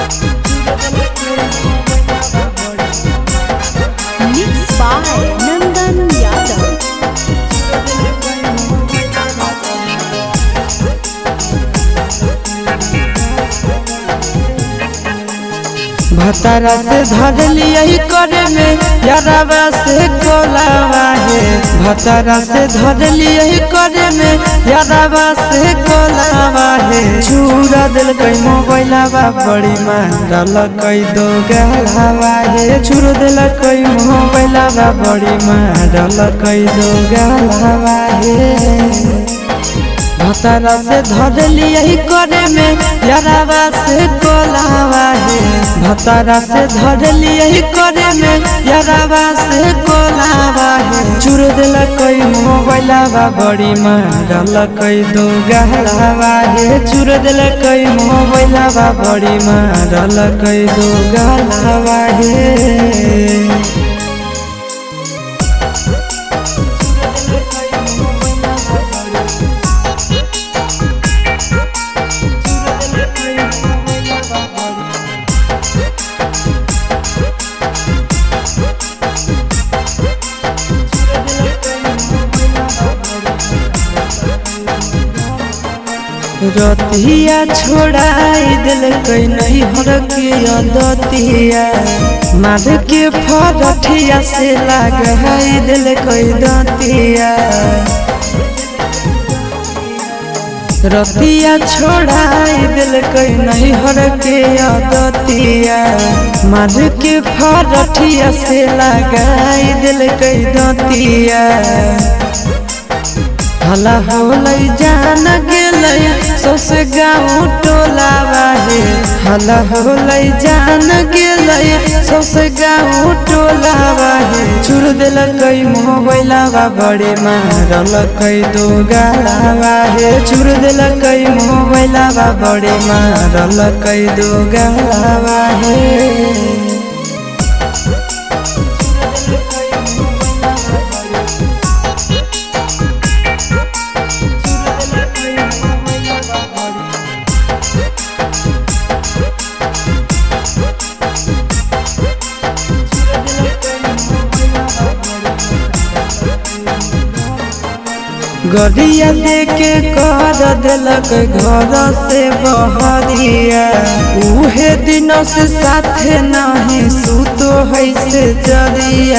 Mixed by Nandan Yadav. भतारा से धर लिया करे में यारावा से कोलावा है। भतारा से धर लिया करे में यारावा से कोलावा है। चूरा दिल कई मोबाइलावा बड़ी मारल कई दो गलावा है। चूर दिल कई मोबाइलावा बड़ी मारल कई दो गलावा है। भतारा से धर लिया करे में यारावा से कोलावा है। भतारा से धर लिया करे में यारावा से कोलावा है। चूर दिल कई मोबाइलावा बड़ी मारल कई दो गलावा है। चूर दिल कई मोबाइलावा बड़ी मारल कई दो गलावा है। रतिया छोड़ाई दिल कई नहीं हर के दतिया मार के फरठिया से लगाई दिल कई दतिया। रतिया छोड़ाई दिल कई नहीं हर के दतिया मार के फरठिया से लगाई दिल कई दतिया। हला होलै जान गेलै सौसे गाँव टोलावा है। हला होलै जान गेलै सौसे गाँव टोलावा है। चूर दिल कई मोबाइलावा बड़े मारल कई दो गलावा है। चूर दिल कई मोबाइलावा बड़े मारल कई दो गलावा है। गरिया देके कर दिलक घर से बहरिया। उहे दिन से साथे नहीं सुतो है से जरिया।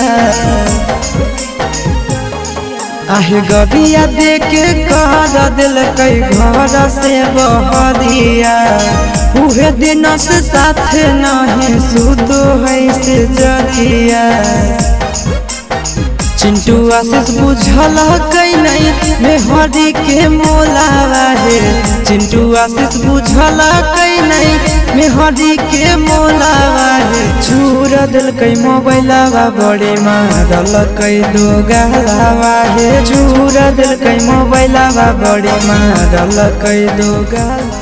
आहे गरिया देके कर दिलक घर से बहरिया। उहे दिन से साथे नहीं सुतो है से जरिया। चिंटू आशीष बुझल कई नहीं मेहरी के मोलावा है। चिंटू आशीष बुझल कई नहीं मेहरी के मोलावा है। चूर दिल कई मोबाइलावा बड़े मारल कई दो गलावा है। चूर दिल कई मोबाइलावा बड़े मारल कई दो गलावा।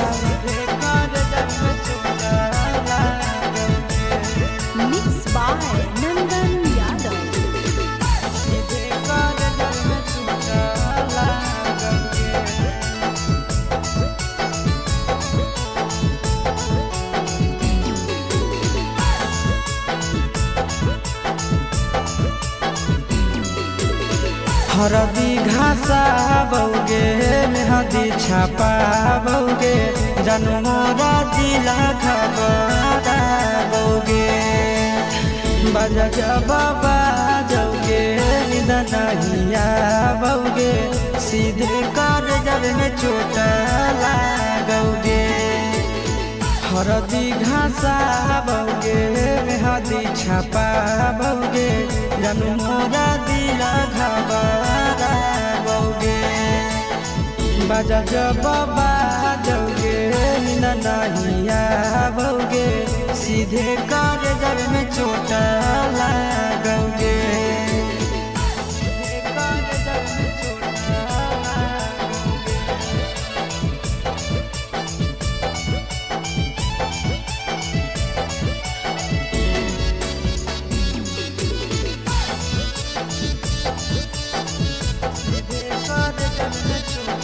Mixed by Nandan Yadav. हरदी घासा बौगे मेहदी छापा बौगे जनमोरा दिला खबरा बौगे। बाजा जब बाजोगे निद नहिया बौगे सीधे कर जब में चोट लागोगे। हरदी घासा बौगे मेहदी छापा बौगे जनमोरा दिला खबरा बौगे। बाजा जब बाजोगे निद नहिया बौगे सीधे कर जब में चोट लागोगे।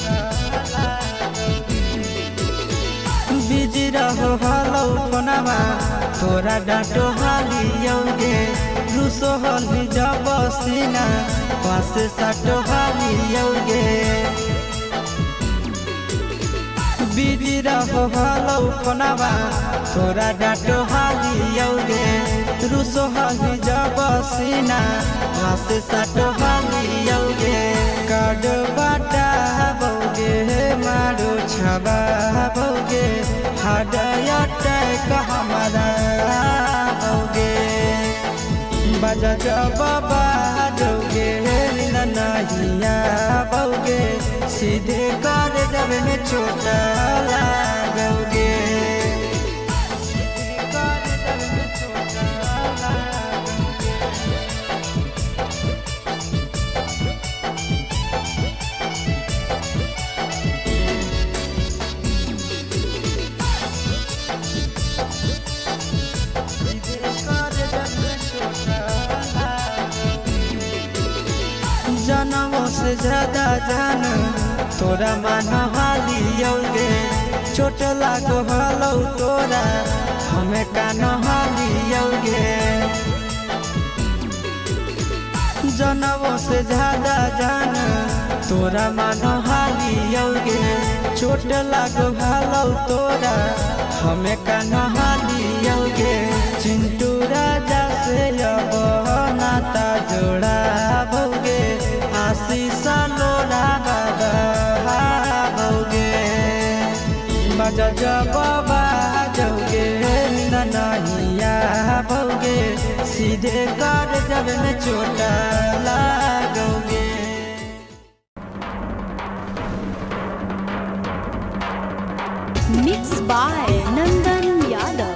बिजी रहो हलो फोनमा तोरा डांटो हालियोगे रूसो हली जब सीना पास साटो हालियोगे बिजी रहो हलो फोनवा तोरा डांटो हालियोगे रूसो हली जब सीना पास साटो हालियोगे कार्ड बाटा बोगे मारो छबा बोगे हार्ट अटैक हमारा बोगे बजा जब बाजोगे ननहिया बोगे सीधे कर जब में चोट लागोगे जनमों से ज्यादा जान तोरा मान हालियोगे चोट लागो हलो तोरा हमें कान हालियोगे जनमों से ज्यादा जान तोरा मान हालियोगे चोट लागो हलो तोरा हमें कान हालियोगे चिंटू राजा से अब नाता जोड़ा बोगे आशीष लोड़ा बाबोगे बजा जब बाजोगे ननहिया बोगे सीधे कर जब में चोट लागोगे Mixed by Nandan Yadav.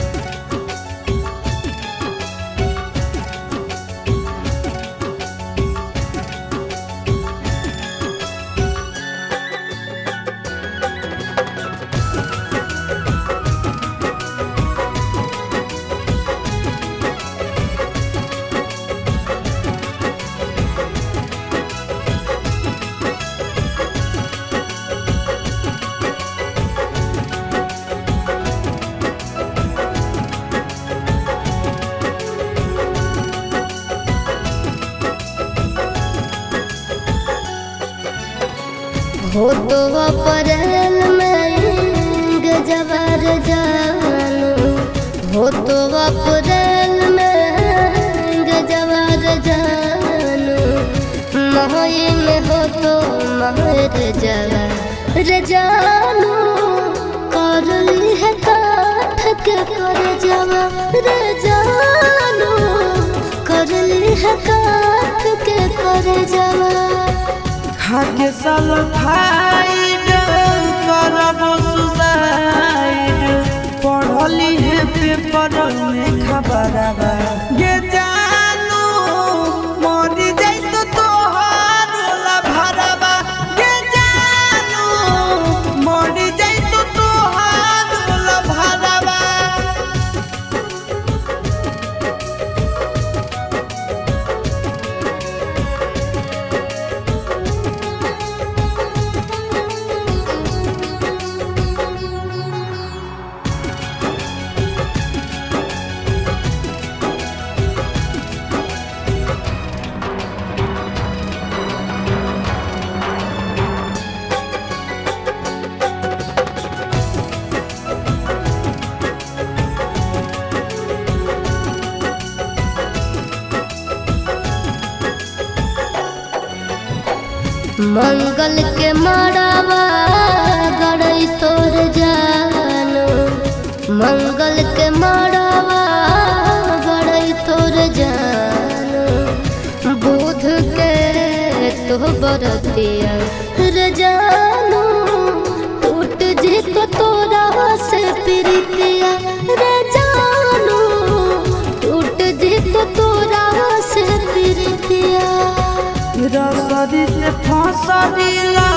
हो तो अप्रैल में गजबर जानू हो तो अप्रैल में गजबर जानू मई में हो तो महर जवर जानू कर ली है काठ के कर जवर जानू कर ली है काठ के कर जवर खाके सल्फाइड करब सुसाइड पढ़ली है पेपर में खबरवा गे जानू मरी जाई तो तोहार ला भरवा गे जानू मरी जाई तो तोहार ला भरवा मंगल के मड़ावा गड़ई तोर जानू मंगल के मड़ावा गड़ई तोर जानू बुध के तो बरतिया रे जानू टूट जी तो तोरा से प्रीतिया रे जानू टूट जी तो तोरा से प्रीतिया रसरी से फसरी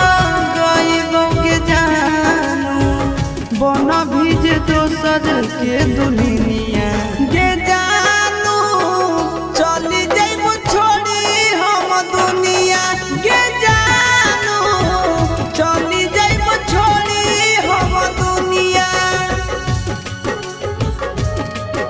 गई जानू बना भीज दोसर के दुल्हनिया गे जानू चली जाइबो छोड़ी हम दुनिया गे जानू चली जाइबो छोड़ी हम दुनिया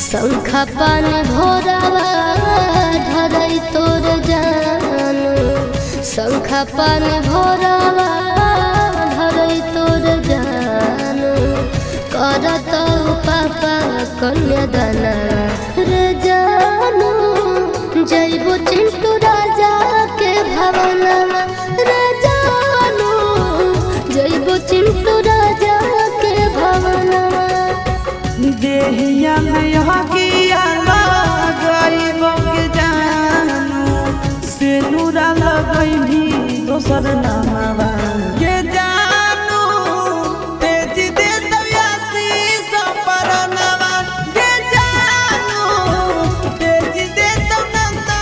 शंखा पानी भोरावा धरई तोर जानू शंखा पानी भोरावा धरई तोर जानू करत पापा कन्यादाना रे जानू जइबो चिंटू राजा के भवनवा रे जानू जइबो चिंटू राजा के भवनवा देहिया में हकिया गरीब के जानू से नूरा लगैनी दोसर नामवा के जानू तेज दे दयासी सपरनवा के जानू तेज दे दनंदा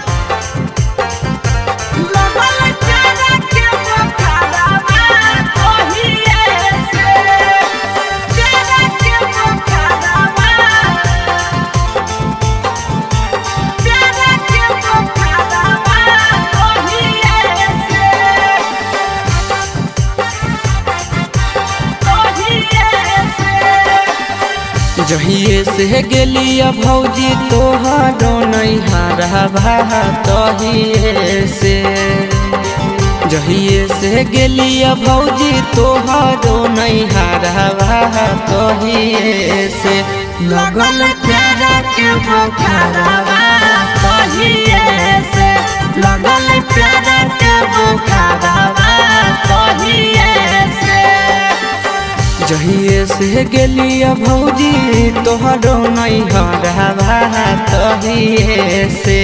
लगल चारा के बखारावा ओहिए से चारा के बखारावा चारा के बखारावा ओहिए से जहिए से गेलिया भौजी तोहरो नैहरवा तहिए से जहिए से गेलिया भौजी तोहरो नैहरवा तहिए से लगल प्यारा के बुखारवा तहिए से लगल प्यारा के बुखारवा तहिए से जहिए से गेलिया भौजी तोहरो नैहरवा तहिए से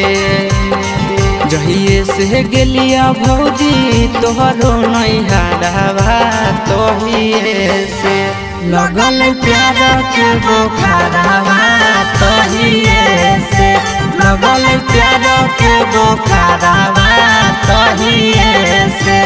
जहिए से गेलिया भौजी तोहरो नैहरवा तहिए से लगल प्यार के बुखारवा तहिए से लगल प्यार के बुखारवा तहिए से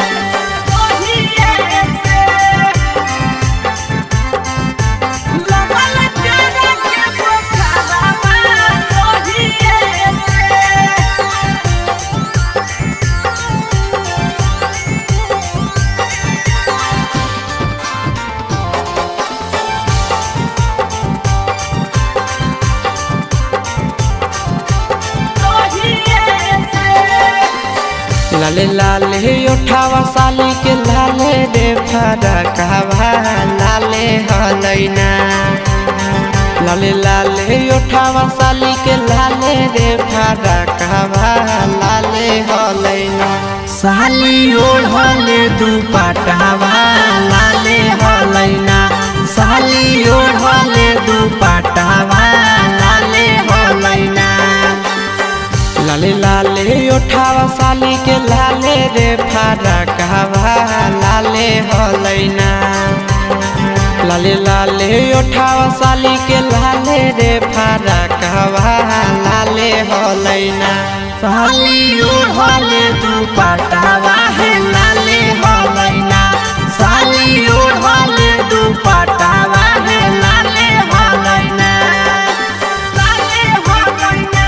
लाले लाले उठावा साली के लाले रे फरकवा लाले हलैना लाले लाले उठावा साली के लाले रे फरकवा लाले हलैना साली ओढ़ले दुपट्टावा लाले हलैना साली ओढ़ले दुपट्टावा लाले हलैना लाले लाले उठावा साली के लाले रे फरकवा लाले हलैना लाले लाले उठावा साली के लाले रे फरकवा लाले हलैना साली ओढ़ले दुपट्टावा है लाले हलैना साली ओढ़ले दुपट्टावा है लाले हलैना लाले हलैना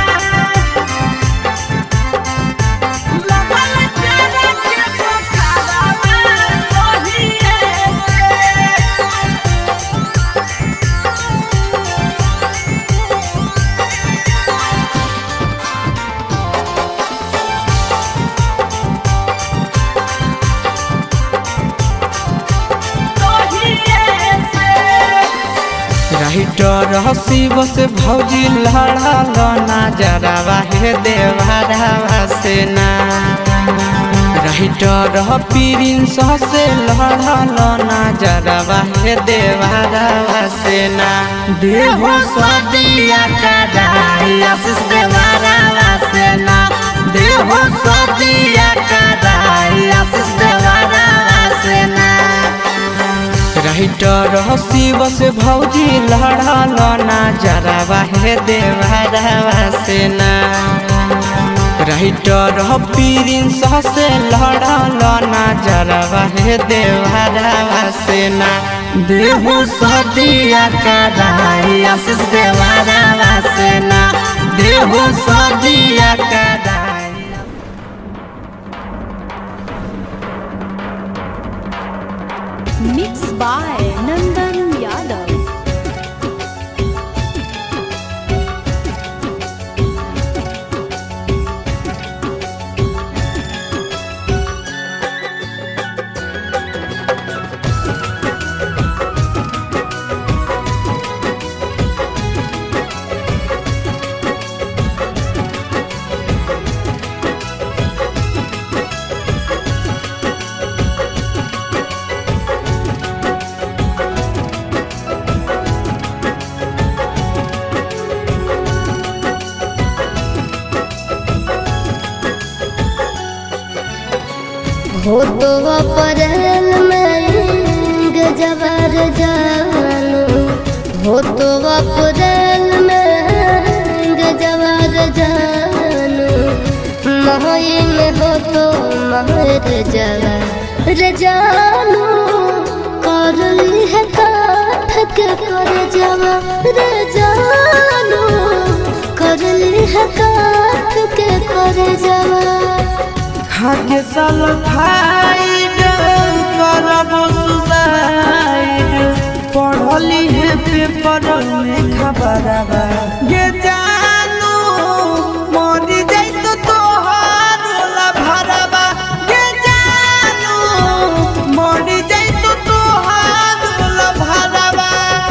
राइटर शिव से भौजी लड़ल नजरवा हे देवरवा से ना राइटर प्रिंस से लड़ल नजरवा हे देवरवा से ना देहो सदिया कदाई आशीष देवरवा से ना देहो सदिया कदाई आशीष देवरवा से ना राइटर शिव से भौजी लड़ल नजरवा हे देवरवा से ना राइटर प्रिंस से लड़ल नजरवा हे देवरवा से ना देहो सदिया कदाई आशीष देवरवा से ना देहो सदिया कदाई। Mixed by Nandan Yadav. हो तो अप्रैल में गजबर जानू हो तो अप्रैल में गजबर जानू मई में हो तो महर जवर जानू कर ली है काठ के कर जवा जानू कर ली है काठ के कर जवा खाके सल्फाइड करब सुसाइड पढ़ली है पेपर में खबरवा ये जानू मरी जाई तो तोहार भरवा ये जानू मरी जाई तो तोहार भरवा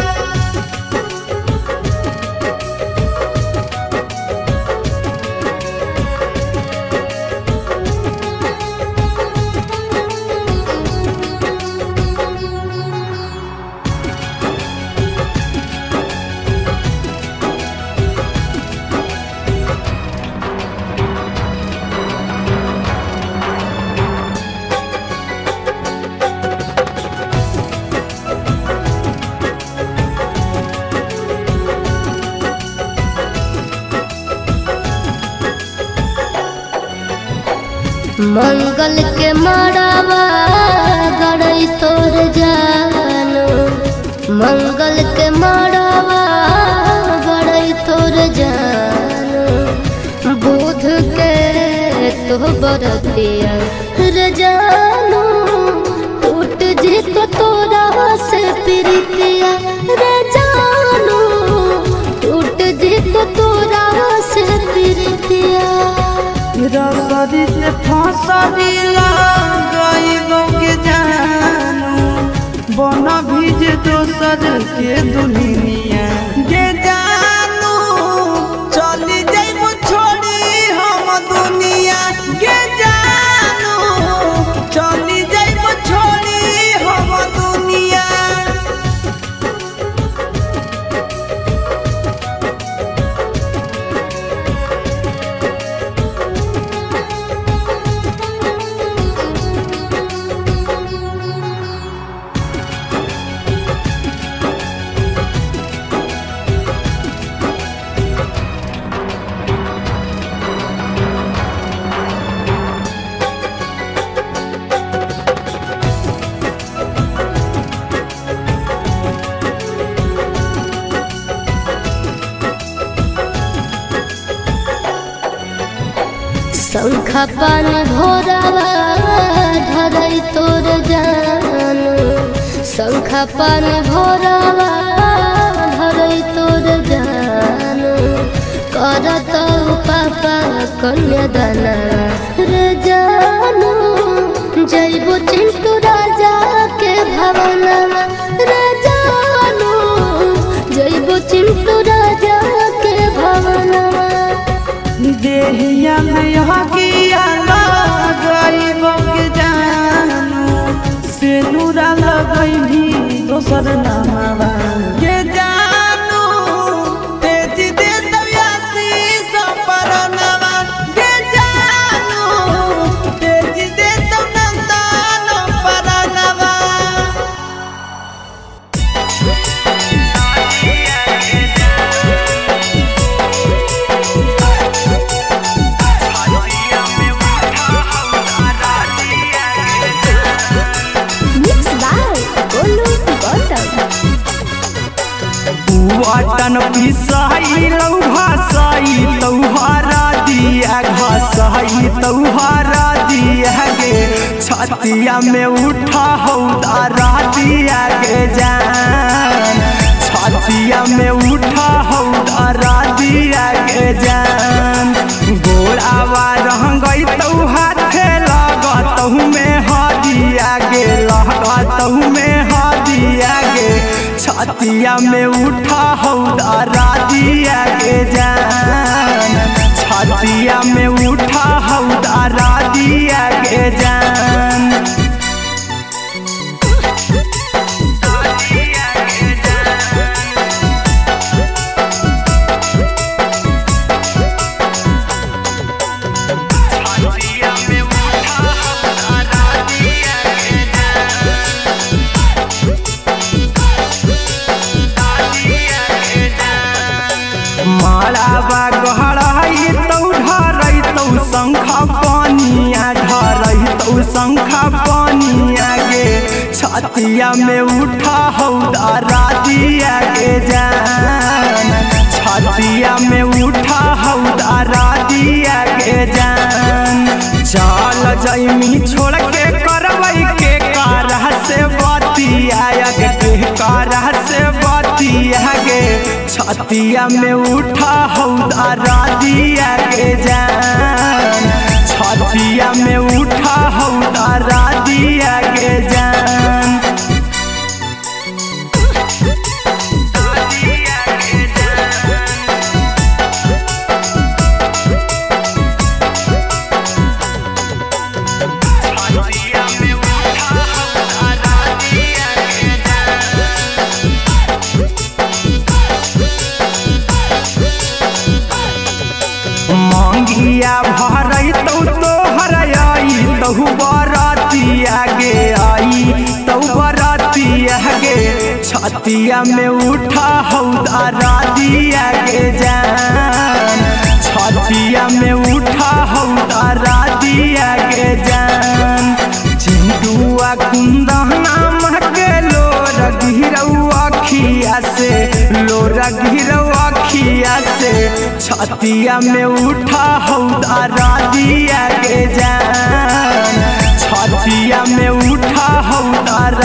मंगल के मड़ावा गड़ई तोर जानू मंगल के मड़ावा गड़ई तोर जानू बुध के तो बरतिया रे जानू टूट जी तो तोरा से प्रीतिया रे जानू टूट जी तो तोरा से प्रीतिया रसरी से फसरी गईबो के जानू बन भीज दोसर के दुनिया के जानू चली जाइबो छोड़ी हम दुनिया के जानू चली जाइबो छोड़ी हम दुनिया शंखा पानी भोरावा धरई तोर जानू शंखा पानी भोरावा धरई तोर जानू करत पापा कन्यादाना रे जानू जइबो चिंटू राजा के भवनवा रे जानू जइबो चिंटू राजा के भवनवा देहिया में हकिया गईबो के जानू से नूरा लगई दोसर नामवा ये जानू तेज दे दयासी सपरनवा ये जानू तेज दे नंदन परनवा वाटन पिसाई लौ भासाई तौहारा दिया घासाई तौहारा दिया गे छतिया में उठा हौदारा दिया गे जान छतिया में उठा हौदारा दिया गे जान गोड़ावा रह गई तौ हाथे लगतहु में हदिया गे लगतहु में हदिया गे छतिया में उठा हौदारा दिया गे जान छतिया में उठा हौदारा दिया गे जान छतिया में उठा हौदारा छतिया में उठा हौदारा दिया के जान छतिया में उठा हौदारा दिया के जान चल जैमी छोड़ के करवई के कारह से बतिया के कारह से बतिया गे छतिया में उठा हौदारा दिया के जान छतिया में उठा हौदारा दिया के जान मंगिया भरई तो हरई तहु बरातिया गे आई तहु बरातिया गे छतिया में उठा हौदारा दिया के जान छतिया में उठा हौदारा दिया के जान चिंटुआ कुंदना महके लोर गिरौआ खिया से लोर गिरौआ खिया से छतिया में उठा हौदारा दिया के जान छतिया में उठा हौदारा